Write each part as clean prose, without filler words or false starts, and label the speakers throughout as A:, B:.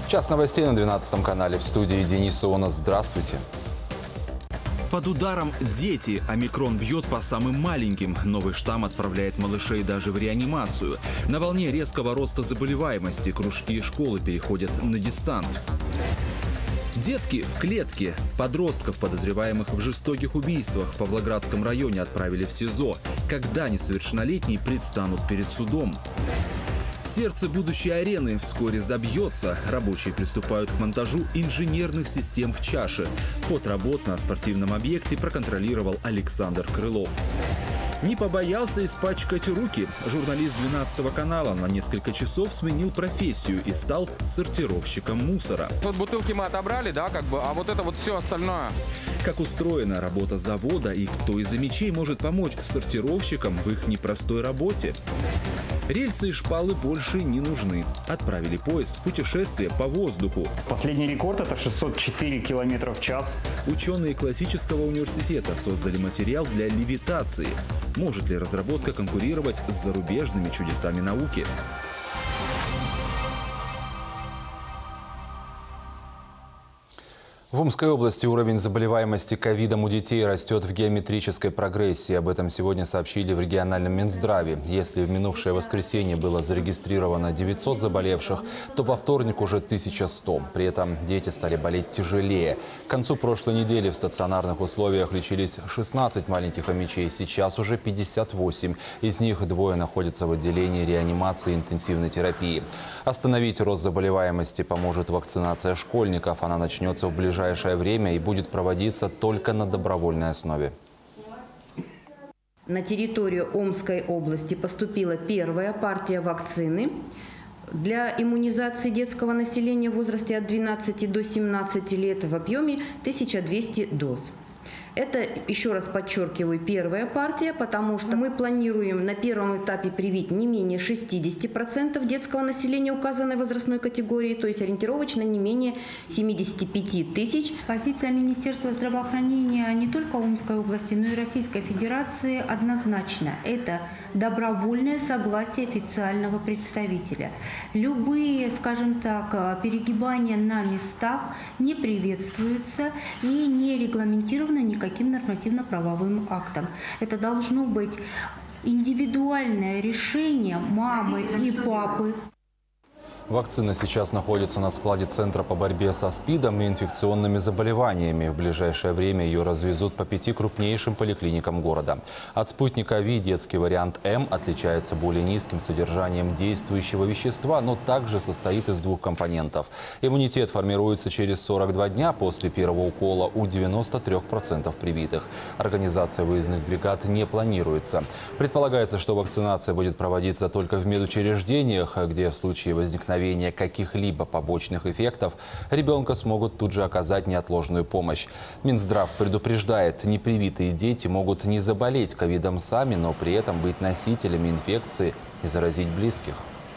A: Час новостей на 12 канале. В студии Денис Ионов. Здравствуйте.
B: Под ударом дети. Омикрон бьет по самым маленьким. Новый штамм отправляет малышей даже в реанимацию. На волне резкого роста заболеваемости кружки и школы переходят на дистант. Детки в клетке. Подростков, подозреваемых в жестоких убийствах, в Павлоградском районе отправили в СИЗО. Когда несовершеннолетние предстанут перед судом? Сердце будущей арены вскоре забьется. Рабочие приступают к монтажу инженерных систем в чаше. Ход работ на спортивном объекте проконтролировал Александр Крылов. Не побоялся испачкать руки. Журналист 12 канала на несколько часов сменил профессию и стал сортировщиком мусора.
C: Вот бутылки мы отобрали, да, а вот это вот все остальное.
B: Как устроена работа завода и кто из-за мечей может помочь сортировщикам в их непростой работе? Рельсы и шпалы больше не нужны. Отправили поезд в путешествие по воздуху.
D: Последний рекорд – это 604 км в час.
B: Ученые классического университета создали материал для левитации. Может ли разработка конкурировать с зарубежными чудесами науки?
A: В Омской области уровень заболеваемости ковидом у детей растет в геометрической прогрессии. Об этом сегодня сообщили в региональном Минздраве. Если в минувшее воскресенье было зарегистрировано 900 заболевших, то во вторник уже 1100. При этом дети стали болеть тяжелее. К концу прошлой недели в стационарных условиях лечились 16 маленьких омичей, сейчас уже 58. Из них двое находятся в отделении реанимации и интенсивной терапии. Остановить рост заболеваемости поможет вакцинация школьников. Она начнется в ближайшее время и будет проводиться только на добровольной основе.
E: На территорию Омской области поступила первая партия вакцины для иммунизации детского населения в возрасте от 12 до 17 лет в объеме 1200 доз. Это, еще раз подчеркиваю, первая партия, потому что мы планируем на первом этапе привить не менее 60% детского населения указанной возрастной категории, то есть ориентировочно не менее 75 тысяч.
F: Позиция Министерства здравоохранения не только Омской области, но и Российской Федерации однозначна. Это добровольное согласие официального представителя. Любые, скажем так, перегибания на местах не приветствуются и не регламентированы никаким нормативно-правовым актом. Это должно быть индивидуальное решение мамы и папы.
A: Вакцина сейчас находится на складе Центра по борьбе со СПИДом и инфекционными заболеваниями. В ближайшее время ее развезут по 5 крупнейшим поликлиникам города. От спутника Ви детский вариант М отличается более низким содержанием действующего вещества, но также состоит из двух компонентов. Иммунитет формируется через 42 дня после первого укола у 93% привитых. Организация выездных бригад не планируется. Предполагается, что вакцинация будет проводиться только в медучреждениях, где в случае возникновения каких-либо побочных эффектов ребенка смогут тут же оказать неотложную помощь. Минздрав предупреждает, непривитые дети могут не заболеть ковидом сами, но при этом быть носителями инфекции и заразить близких.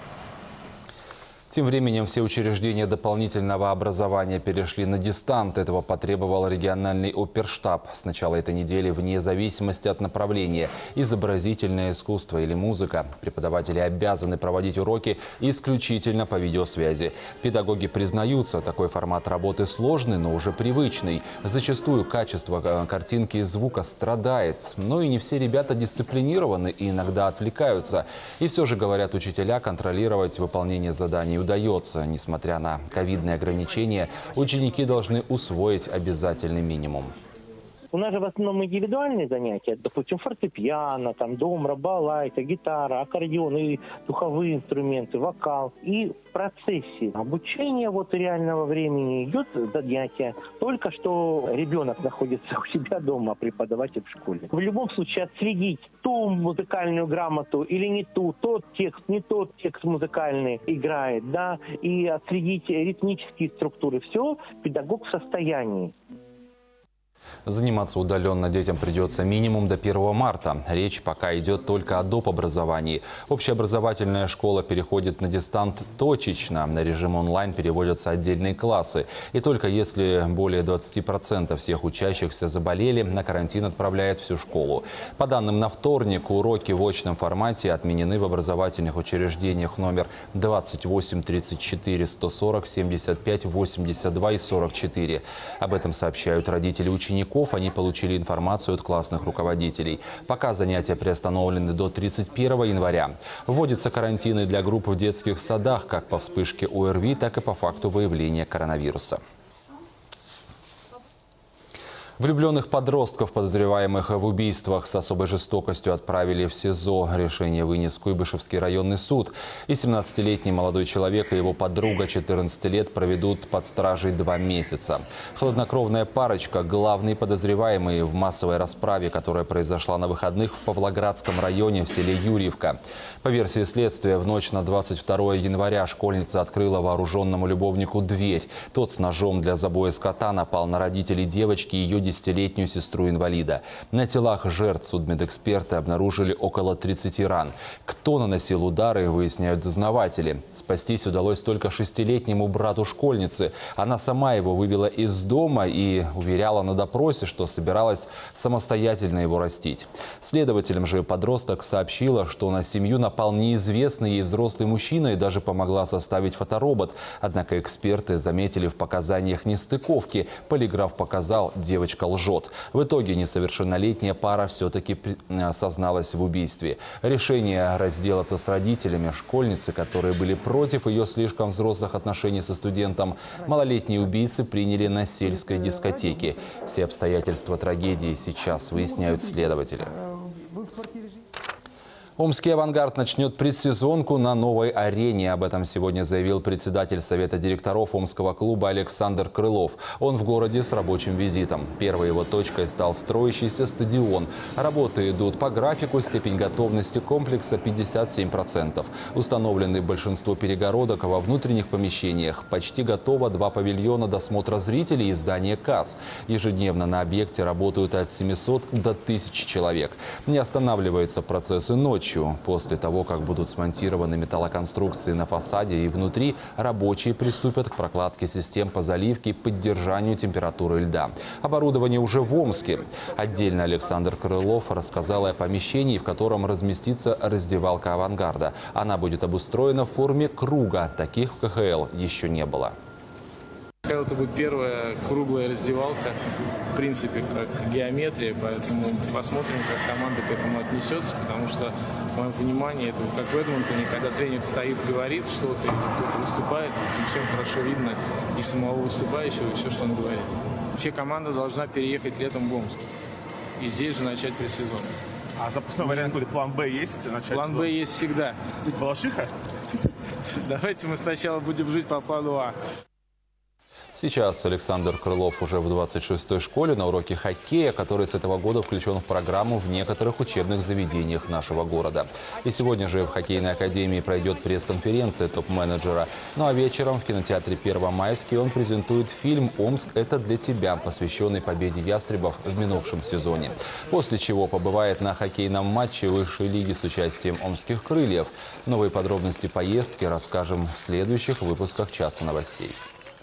A: Тем временем все учреждения дополнительного образования перешли на дистант. Этого потребовал региональный оперштаб. С начала этой недели, вне зависимости от направления, изобразительное искусство или музыка, преподаватели обязаны проводить уроки исключительно по видеосвязи. Педагоги признаются, такой формат работы сложный, но уже привычный. Зачастую качество картинки и звука страдает. Но и не все ребята дисциплинированы и иногда отвлекаются. И все же, говорят учителя, контролировать выполнение заданий удается. Несмотря на ковидные ограничения, ученики должны усвоить обязательный минимум.
G: У нас же в основном индивидуальные занятия, допустим, фортепиано, там, домра, балалайка, гитара, аккордеон и духовые инструменты, вокал. И в процессе обучения реального времени идет занятие. Только что ребенок находится у себя дома, а преподаватель в школе. В любом случае отследить ту музыкальную грамоту или не ту, тот текст, не тот текст музыкальный играет, да, и отследить ритмические структуры. Все педагог в состоянии.
A: Заниматься удаленно детям придется минимум до 1 марта. Речь пока идет только о доп. Образовании. Общеобразовательная школа переходит на дистант точечно. На режим онлайн переводятся отдельные классы. И только если более 20% всех учащихся заболели, на карантин отправляют всю школу. По данным на вторник, уроки в очном формате отменены в образовательных учреждениях номер 28, 34, 140, 75, 82 и 44. Об этом сообщают родители учеников. Они получили информацию от классных руководителей. Пока занятия приостановлены до 31 января. Вводятся карантины для групп в детских садах как по вспышке ОРВИ, так и по факту выявления коронавируса. Влюбленных подростков, подозреваемых в убийствах, с особой жестокостью отправили в СИЗО. Решение вынес Куйбышевский районный суд. И 17-летний молодой человек и его подруга 14 лет проведут под стражей 2 месяца. Хладнокровная парочка – главные подозреваемые в массовой расправе, которая произошла на выходных в Павлоградском районе в селе Юрьевка. По версии следствия, в ночь на 22 января школьница открыла вооруженному любовнику дверь. Тот с ножом для забоя скота напал на родителей девочки и ее 10-летнюю сестру-инвалида. На телах жертв судмедэксперты обнаружили около 30 ран. Кто наносил удары, выясняют дознаватели. Спастись удалось только 6-летнему брату школьницы. Она сама его вывела из дома и уверяла на допросе, что собиралась самостоятельно его растить. Следователям же подросток сообщила, что на семью напал неизвестный ей взрослый мужчина и даже помогла составить фоторобот. Однако эксперты заметили в показаниях нестыковки. Полиграф показал, девочка лжет. В итоге несовершеннолетняя пара все-таки созналась в убийстве. Решение разделаться с родителями школьницы, которые были против ее слишком взрослых отношений со студентом, малолетние убийцы приняли на сельской дискотеке. Все обстоятельства трагедии сейчас выясняют следователи. Омский «Авангард» начнет предсезонку на новой арене. Об этом сегодня заявил председатель Совета директоров Омского клуба Александр Крылов. Он в городе с рабочим визитом. Первой его точкой стал строящийся стадион. Работы идут по графику, степень готовности комплекса 57%. Установлены большинство перегородок во внутренних помещениях. Почти готово 2 павильона досмотра зрителей и здание касс. Ежедневно на объекте работают от 700 до 1000 человек. Не останавливается процесс и ночью. После того, как будут смонтированы металлоконструкции на фасаде и внутри, рабочие приступят к прокладке систем по заливке и поддержанию температуры льда. Оборудование уже в Омске. Отдельно Александр Крылов рассказал о помещении, в котором разместится раздевалка «Авангарда». Она будет обустроена в форме круга. Таких в КХЛ еще не было.
H: Это будет первая круглая раздевалка, в принципе, как геометрия, поэтому посмотрим, как команда к этому отнесется, потому что, в моем понимании, это как в Эдмонтоне, когда тренер стоит, говорит что-то, и кто-то выступает, всем хорошо видно и самого выступающего, и все, что он говорит. Вообще команда должна переехать летом в Омск и здесь же начать предсезон.
I: А запасной вариант какой-то, план Б есть?
H: План Б есть всегда.
I: Балашиха?
H: Давайте мы сначала будем жить по плану А.
A: Сейчас Александр Крылов уже в 26-й школе на уроке хоккея, который с этого года включен в программу в некоторых учебных заведениях нашего города. И сегодня же в хоккейной академии пройдет пресс-конференция топ-менеджера. Ну а вечером в кинотеатре Первомайский он презентует фильм «Омск – это для тебя», посвященный победе ястребов в минувшем сезоне. После чего побывает на хоккейном матче высшей лиги с участием омских крыльев. Новые подробности поездки расскажем в следующих выпусках «Часа новостей».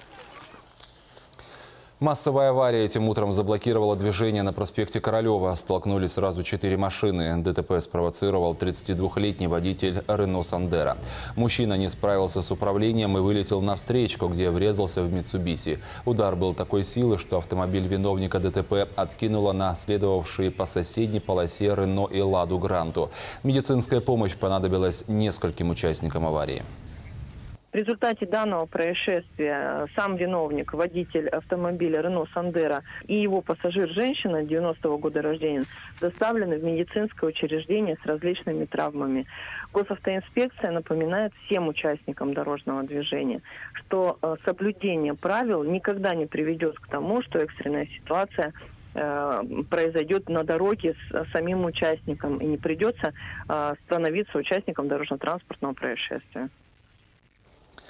A: Массовая авария этим утром заблокировала движение на проспекте Королева. Столкнулись сразу 4 машины. ДТП спровоцировал 32-летний водитель Рено Сандера. Мужчина не справился с управлением и вылетел на встречку, где врезался в Митсубиси. Удар был такой силы, что автомобиль виновника ДТП откинуло на следовавшие по соседней полосе Рено и Ладу Гранту. Медицинская помощь понадобилась нескольким участникам аварии.
J: В результате данного происшествия сам виновник, водитель автомобиля Рено Сандера и его пассажир, женщина 90-го года рождения, доставлены в медицинское учреждение с различными травмами. Госавтоинспекция напоминает всем участникам дорожного движения, что соблюдение правил никогда не приведет к тому, что экстренная ситуация произойдет на дороге с самим участником и не придется становиться участником дорожно-транспортного происшествия.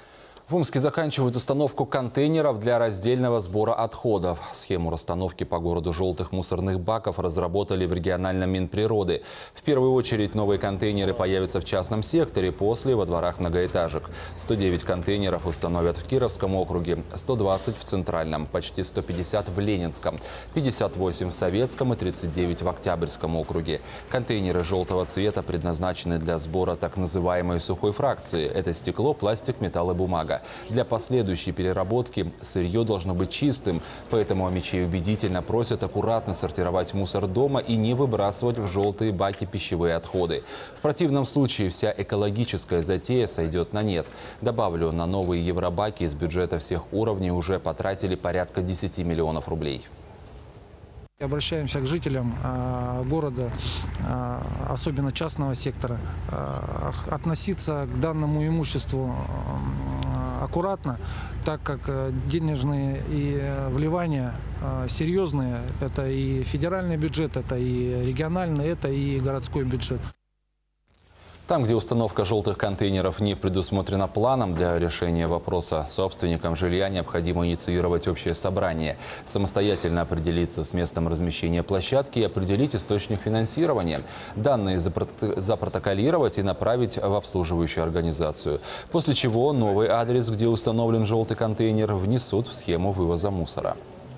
A: В Омске заканчивают установку контейнеров для раздельного сбора отходов. Схему расстановки по городу желтых мусорных баков разработали в региональном Минприроды. В первую очередь новые контейнеры появятся в частном секторе, после во дворах многоэтажек. 109 контейнеров установят в Кировском округе, 120 в Центральном, почти 150 в Ленинском, 58 в Советском и 39 в Октябрьском округе. Контейнеры желтого цвета предназначены для сбора так называемой сухой фракции. Это стекло, пластик, металл и бумага. Для последующей переработки сырье должно быть чистым, поэтому омичей убедительно просят аккуратно сортировать мусор дома и не выбрасывать в желтые баки пищевые отходы. В противном случае вся экологическая затея сойдет на нет. Добавлю, на новые евробаки из бюджета всех уровней уже потратили порядка 10 миллионов рублей.
K: Обращаемся к жителям города, особенно частного сектора, относиться к данному имуществу аккуратно, так как денежные и вливания серьезные. Это и федеральный бюджет, это и региональный, это и городской бюджет.
A: Там, где установка желтых контейнеров не предусмотрена планом, для решения вопроса собственникам жилья необходимо инициировать общее собрание, самостоятельно определиться с местом размещения площадки и определить источник финансирования. Данные запротоколировать и направить в обслуживающую организацию. После чего новый адрес, где установлен желтый контейнер, внесут в схему вывоза мусора.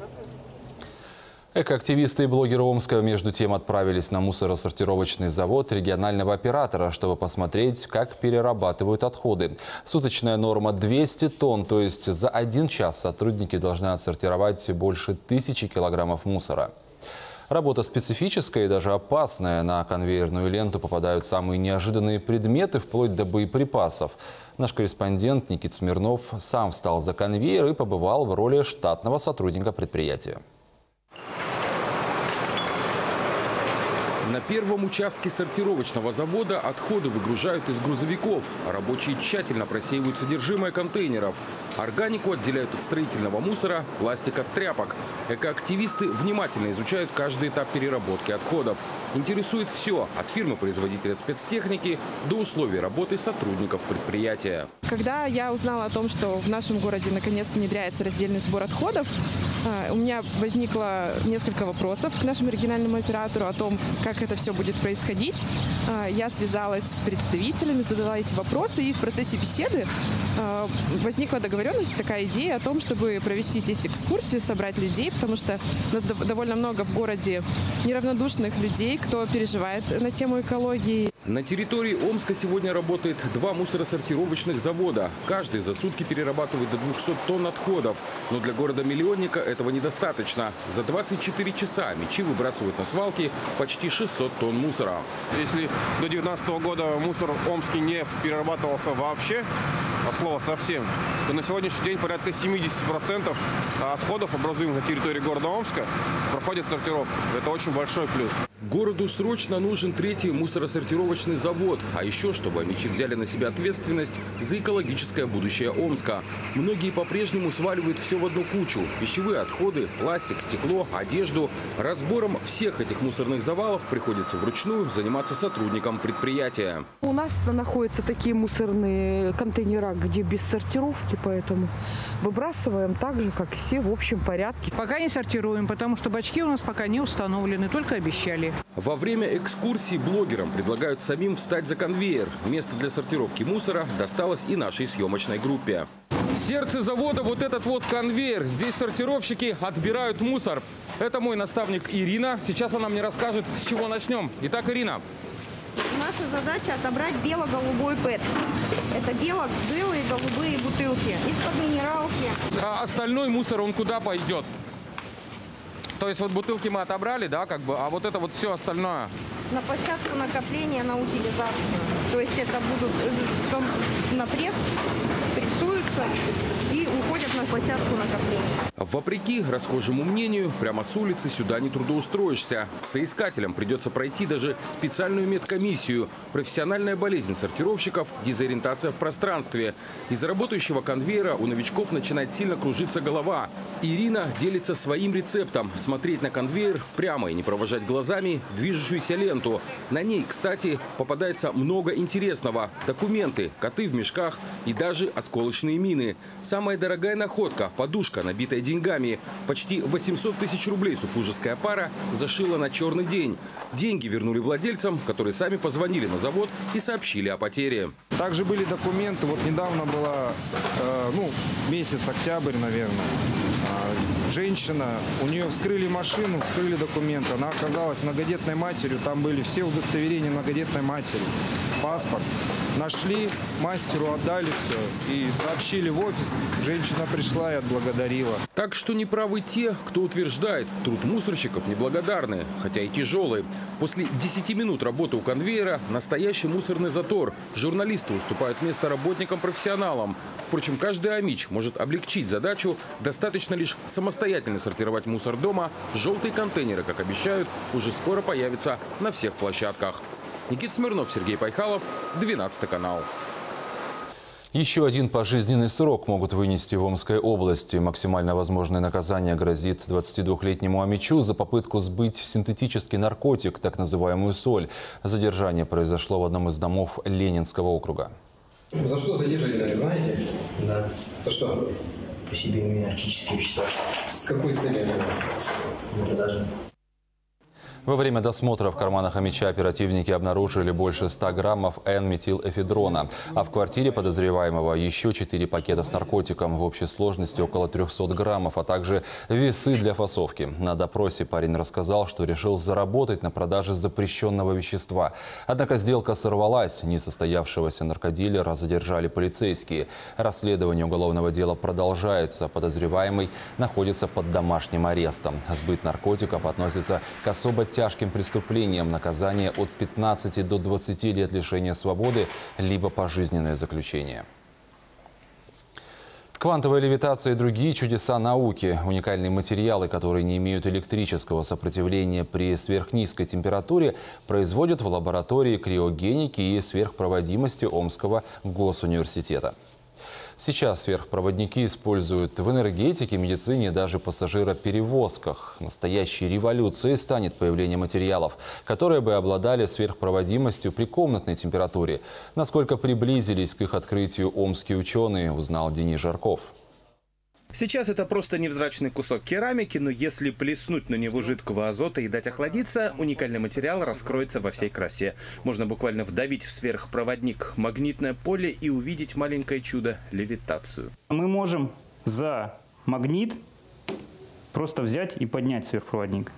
A: Экоактивисты и блогеры Омска между тем отправились на мусоросортировочный завод регионального оператора, чтобы посмотреть, как перерабатывают отходы. Суточная норма 200 тонн, то есть за 1 час сотрудники должны отсортировать больше 1000 килограммов мусора. Работа специфическая и даже опасная. На конвейерную ленту попадают самые неожиданные предметы, вплоть до боеприпасов. Наш корреспондент Никита Смирнов сам встал за конвейер и побывал в роли штатного сотрудника предприятия.
L: На первом участке сортировочного завода отходы выгружают из грузовиков. Рабочие тщательно просеивают содержимое контейнеров. Органику отделяют от строительного мусора, пластик от тряпок. Экоактивисты внимательно изучают каждый этап переработки отходов. Интересует все – от фирмы-производителя спецтехники до условий работы сотрудников предприятия.
M: Когда я узнала о том, что в нашем городе наконец внедряется раздельный сбор отходов, у меня возникло несколько вопросов к нашему региональному оператору о том, как это все будет происходить. Я связалась с представителями, задала эти вопросы, и в процессе беседы возникла договоренность, такая идея о том, чтобы провести здесь экскурсию, собрать людей, потому что у нас довольно много в городе неравнодушных людей, кто переживает на тему экологии.
L: На территории Омска сегодня работает 2 мусоросортировочных завода. Каждый за сутки перерабатывает до 200 тонн отходов. Но для города-миллионника этого недостаточно. За 24 часа омичи выбрасывают на свалки почти 600 тонн мусора.
N: Если до 2019 года мусор в Омске не перерабатывался вообще, от слова совсем, то на сегодняшний день порядка 70% отходов, образуемых на территории города Омска, проходят сортировку. Это очень большой плюс.
L: Городу срочно нужен 3-й мусоросортировочный завод. А еще, чтобы омичи взяли на себя ответственность за экологическое будущее Омска. Многие по-прежнему сваливают все в одну кучу. Пищевые отходы, пластик, стекло, одежду. Разбором всех этих мусорных завалов приходится вручную заниматься сотрудникам предприятия.
O: У нас находятся такие мусорные контейнера, где без сортировки, поэтому выбрасываем так же, как и все, в общем порядке.
P: Пока не сортируем, потому что бачки у нас пока не установлены, только обещали.
L: Во время экскурсии блогерам предлагают самим встать за конвейер. Место для сортировки мусора досталось и нашей съемочной группе.
C: Сердце завода вот этот вот конвейер. Здесь сортировщики отбирают мусор. Это мой наставник Ирина. Сейчас она мне расскажет, с чего начнем. Итак, Ирина.
Q: Наша задача отобрать бело-голубой ПЭТ. Это белые голубые бутылки из-под минералки.
C: А остальной мусор, он куда пойдет? То есть вот бутылки мы отобрали, да, как бы, а вот это вот все остальное?
Q: На площадку накопления, на утилизацию. То есть это будут на пресс, прессуются и уходят на площадку накопления.
L: Вопреки расхожему мнению, прямо с улицы сюда не трудоустроишься. Соискателям придется пройти даже специальную медкомиссию. Профессиональная болезнь сортировщиков – дезориентация в пространстве. Из-за работающего конвейера у новичков начинает сильно кружиться голова. Ирина делится своим рецептом – смотреть на конвейер прямо и не провожать глазами движущуюся ленту. На ней, кстати, попадается много интересного. Документы, коты в мешках и даже осколочные мины. Самая дорогая находка – подушка, набитая деньгами. Почти 800 тысяч рублей супружеская пара зашила на черный день. Деньги вернули владельцам, которые сами позвонили на завод и сообщили о потере.
R: Также были документы. Вот недавно была, месяц октябрь, наверное. Женщина, у нее вскрыли машину, вскрыли документы. Она оказалась многодетной матерью. Там были все удостоверения многодетной матери. Паспорт. Нашли, мастеру отдали все и сообщили в офис. Женщина пришла и отблагодарила.
L: Так что неправы те, кто утверждает, труд мусорщиков неблагодарный, хотя и тяжелый. После 10 минут работы у конвейера настоящий мусорный затор. Журналисты уступают место работникам-профессионалам. Впрочем, каждый амич может облегчить задачу. Достаточно лишь самостоятельно сортировать мусор дома. Желтые контейнеры, как обещают, уже скоро появятся на всех площадках. Никита Смирнов, Сергей Пайхалов, 12 канал.
A: Еще один пожизненный срок могут вынести в Омской области. Максимально возможное наказание грозит 22-летнему амичу за попытку сбыть синтетический наркотик, так называемую соль. Задержание произошло в одном из домов Ленинского округа.
S: За что задержали, знаете?
T: Да.
S: За что?
T: По себе наркотические вещества.
S: С какой целью они у вас?
T: Продажа.
A: Во время досмотра в карманах амича оперативники обнаружили больше 100 граммов N-метилэфедрона. А в квартире подозреваемого еще 4 пакета с наркотиком в общей сложности около 300 граммов, а также весы для фасовки. На допросе парень рассказал, что решил заработать на продаже запрещенного вещества. Однако сделка сорвалась. Несостоявшегося наркодилера задержали полицейские. Расследование уголовного дела продолжается. Подозреваемый находится под домашним арестом. Сбыт наркотиков относится к особо тяжким преступлениям. Наказание от 15 до 20 лет лишения свободы, либо пожизненное заключение. Квантовая левитация и другие чудеса науки. Уникальные материалы, которые не имеют электрического сопротивления при сверхнизкой температуре, производят в лаборатории криогеники и сверхпроводимости Омского госуниверситета. Сейчас сверхпроводники используют в энергетике, медицине и даже пассажироперевозках. Настоящей революцией станет появление материалов, которые бы обладали сверхпроводимостью при комнатной температуре. Насколько приблизились к их открытию омские ученые, узнал Денис Жарков.
U: Сейчас это просто невзрачный кусок керамики, но если плеснуть на него жидкого азота и дать охладиться, уникальный материал раскроется во всей красе. Можно буквально вдавить в сверхпроводник магнитное поле и увидеть маленькое чудо – левитацию.
D: Мы можем за магнит просто взять и поднять сверхпроводник.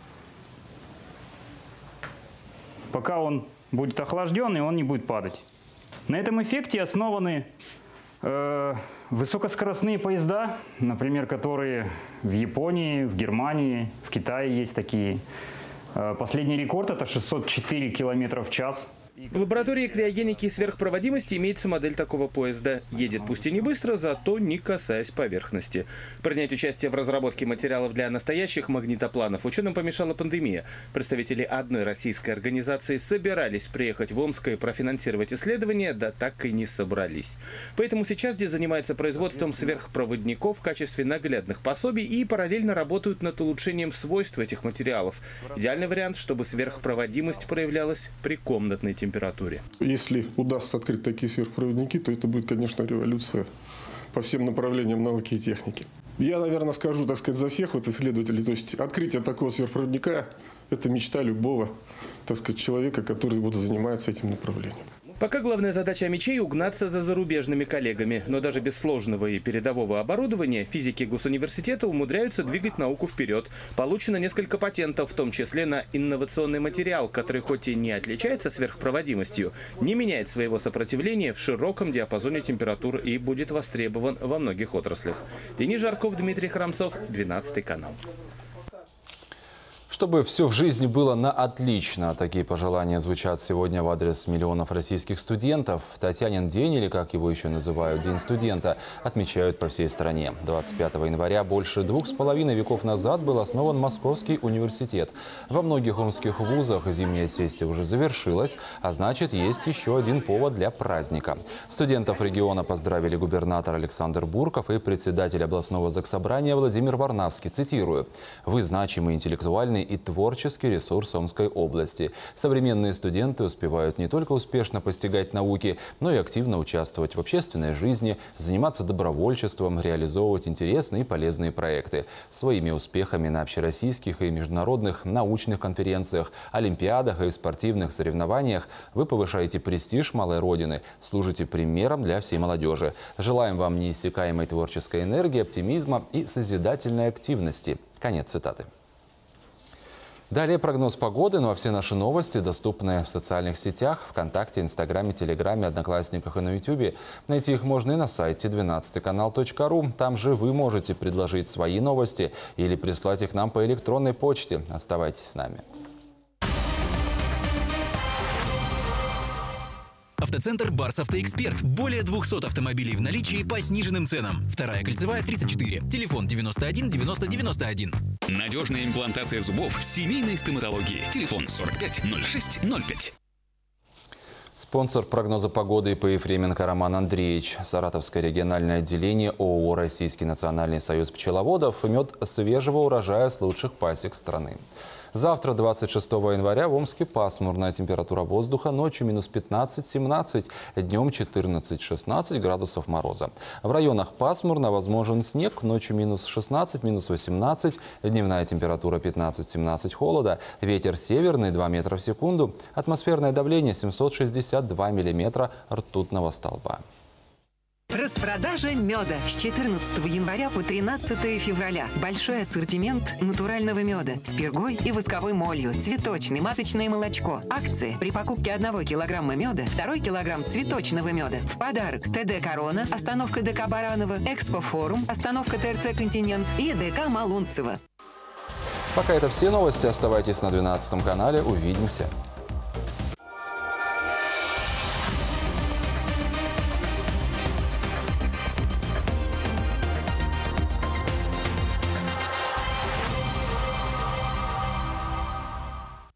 D: Пока он будет охлажденный, он не будет падать. На этом эффекте основаны высокоскоростные поезда, например, которые в Японии, в Германии, в Китае есть такие. Последний рекорд – это 604 км в час.
U: В лаборатории криогеники и сверхпроводимости имеется модель такого поезда. Едет пусть и не быстро, зато не касаясь поверхности. Принять участие в разработке материалов для настоящих магнитопланов ученым помешала пандемия. Представители одной российской организации собирались приехать в Омск и профинансировать исследования, да так и не собрались. Поэтому сейчас здесь занимается производством сверхпроводников в качестве наглядных пособий и параллельно работают над улучшением свойств этих материалов. Идеальный вариант, чтобы сверхпроводимость проявлялась при комнатной температуре.
V: Если удастся открыть такие сверхпроводники, то это будет, конечно, революция по всем направлениям науки и техники. Я, наверное, скажу, так сказать, за всех исследователей. То есть открытие такого сверхпроводника – это мечта любого, так сказать, человека, который занимается этим направлением.
U: Пока главная задача амичей – угнаться за зарубежными коллегами. Но даже без сложного и передового оборудования физики госуниверситета умудряются двигать науку вперед. Получено несколько патентов, в том числе на инновационный материал, который хоть и не отличается сверхпроводимостью, не меняет своего сопротивления в широком диапазоне температур и будет востребован во многих отраслях. Денис Жарков, Дмитрий Храмцов, 12 канал.
A: Чтобы все в жизни было на отлично. Такие пожелания звучат сегодня в адрес миллионов российских студентов. Татьянин день, или как его еще называют, День студента, отмечают по всей стране. 25 января больше 2,5 веков назад был основан Московский университет. Во многих омских вузах зимняя сессия уже завершилась, а значит, есть еще один повод для праздника. Студентов региона поздравили губернатор Александр Бурков и председатель областного заксобрания Владимир Варнавский. Цитирую: «Вы значимый интеллектуальный и творческий ресурс Омской области. Современные студенты успевают не только успешно постигать науки, но и активно участвовать в общественной жизни, заниматься добровольчеством, реализовывать интересные и полезные проекты. Своими успехами на общероссийских и международных научных конференциях, олимпиадах и спортивных соревнованиях вы повышаете престиж малой родины, служите примером для всей молодежи. Желаем вам неиссякаемой творческой энергии, оптимизма и созидательной активности». Конец цитаты. Далее прогноз погоды, ну а все наши новости доступны в социальных сетях, ВКонтакте, Инстаграме, Телеграме, Одноклассниках и на Ютубе. Найти их можно и на сайте 12kanal.ru. Там же вы можете предложить свои новости или прислать их нам по электронной почте. Оставайтесь с нами.
B: Автоцентр «Барс Автоэксперт». Более 200 автомобилей в наличии по сниженным ценам. Вторая кольцевая, 34. Телефон 91 90 91.
E: Надежная имплантация зубов семейной стоматологии. Телефон 45 06 05.
A: Спонсор прогноза погоды ИП Ефременко Роман Андреевич. Саратовское региональное отделение ООО «Российский национальный союз пчеловодов». Мед свежего урожая с лучших пасек страны. Завтра, 26 января, в Омске пасмурная, температура воздуха ночью минус 15-17, днем 14-16 градусов мороза. В районах пасмурно, возможен снег, ночью минус 16, минус 18, дневная температура 15-17 холода, ветер северный 2 метра в секунду, атмосферное давление 762 миллиметра ртутного столба.
W: Распродажа меда с 14 января по 13 февраля. Большой ассортимент натурального меда с пергой и восковой молью, цветочный, маточное молочко. Акции: при покупке 1 килограмма меда 2 килограмм цветочного меда. В подарок ТД «Корона», остановка ДК «Бараново», Экспо-форум, остановка ТРЦ «Континент» и ДК «Малунцево».
A: Пока это все новости. Оставайтесь на 12 канале. Увидимся.